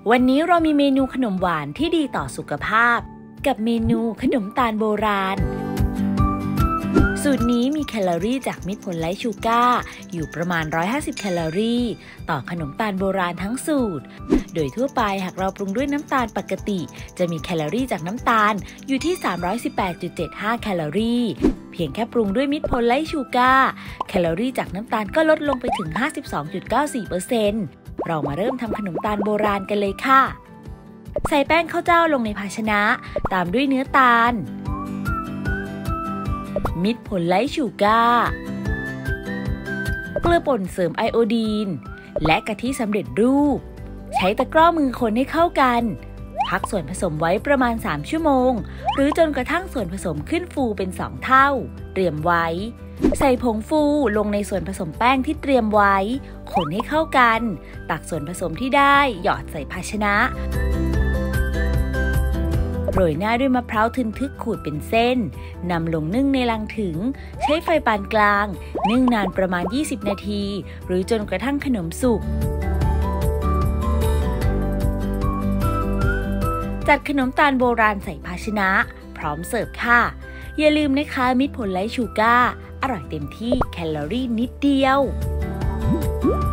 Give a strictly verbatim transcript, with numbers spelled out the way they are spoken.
วันนี้เรามีเมนูขนมหวานที่ดีต่อสุขภาพกับเมนูขนมตาลโบราณสูตรนี้มีแคลอรี่จากมิตรผลไร้ชูการ์อยู่ประมาณหนึ่งร้อยห้าสิบแคลอรี่ต่อขนมตาลโบราณทั้งสูตรโดยทั่วไปหากเราปรุงด้วยน้ำตาลปกติจะมีแคลอรี่จากน้ำตาลอยู่ที่ สามร้อยสิบแปดจุดเจ็ดห้า แคลอรี่เพียงแค่ปรุงด้วยมิตรผลไร้ชูการ์แคลอรี่จากน้ำตาลก็ลดลงไปถึง ห้าสิบสองจุดเก้าสี่เปอร์เซ็นต์ เรามาเริ่มทำขนมตาลโบราณกันเลยค่ะใส่แป้งข้าวเจ้าลงในภาชนะตามด้วยเนื้อตาลมิตรผลไร้ชูการ์เกลือป่นเสริมไอโอดีนและกะทิสำเร็จรูปใช้ตะกร้อมือคนให้เข้ากันพักส่วนผสมไว้ประมาณสามชั่วโมงหรือจนกระทั่งส่วนผสมขึ้นฟูเป็นสองเท่าเตรียมไว้ใส่ผงฟูลงในส่วนผสมแป้งที่เตรียมไว้คนให้เข้ากันตักส่วนผสมที่ได้หยอดใส่ภาชนะโรยหน้าด้วยมะพร้าวทึนทึกขูดเป็นเส้นนำลงนึ่งในลังถึงใช้ไฟปานกลางนึ่งนานประมาณยี่สิบนาทีหรือจนกระทั่งขนมสุกจัดขนมตาลโบราณใส่ภาชนะพร้อมเสิร์ฟค่ะอย่าลืมนะคะมิตรผลไร้ชูการ์อร่อยเต็มที่แคลอรี่นิดเดียว